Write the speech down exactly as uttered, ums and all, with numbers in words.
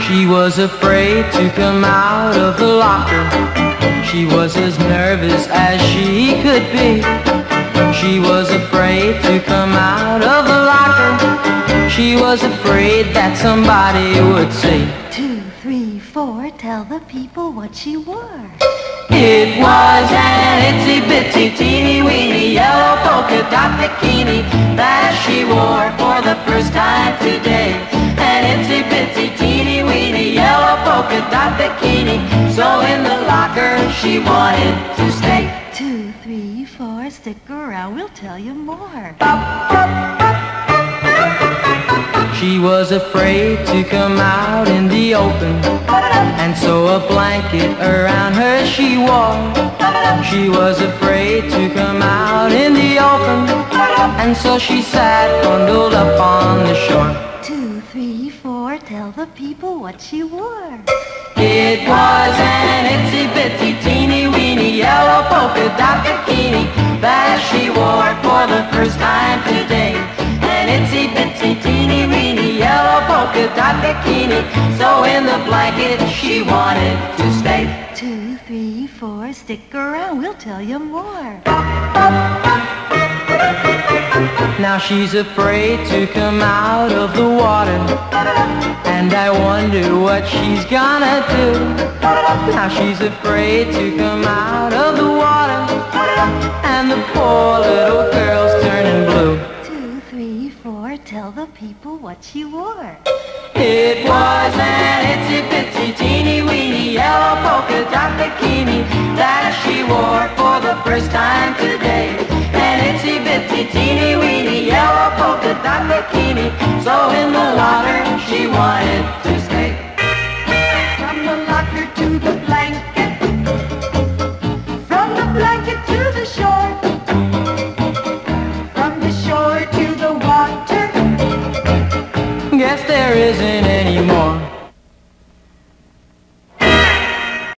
She was afraid to come out of the locker. She was as nervous as she could be. She was afraid to come out of the locker. She was afraid that somebody would say, Two, three, four, tell the people what she wore. It was an itsy bitsy teeny weeny yellow polka dot bikini that she wore for the first time today. An itsy bitsy teeny weeny yellow polka dot bikini, so in the locker she wanted to stay. Two, three, four, stick around, we'll tell you more. She was afraid to come out in the open, and so a blanket around her she wore. She was afraid to come out in the open, and so she sat bundled up on the shore. Two, three, four, tell the people what she wore. It was an itsy bitsy teeny weeny yellow polka dot bikini that she wore for the first time today. An itsy bitsy teeny weeny yellow polka dot bikini, so in the blanket she wanted to stay. Two, three, four, stick around, we'll tell you more. Now she's afraid to come out of the water, and I wonder what she's gonna do. Now she's afraid to come out of the water, and the poor little girl's turning blue. Two, three, four, tell the people what she wore. It was an itsy bitsy teeny weeny yellow polka dot bikini that she wore for the first time today. An itsy bitsy teeny weeny yellow polka dot bikini, so in the water she wanted to stay. From the locker to the blanket, from the blanket to the shore, from the shore to the water. Guess there isn't any more.